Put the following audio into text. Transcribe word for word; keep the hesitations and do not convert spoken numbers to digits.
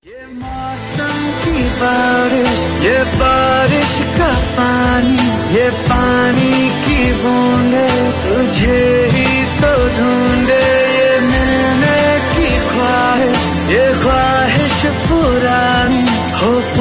ये मौसम की बारिश, ये बारिश का पानी, ये पानी की बूंदे तुझे ही तो ढूंढे। ये मिलने की ख्वाहिश, ये ख्वाहिश पुरानी हो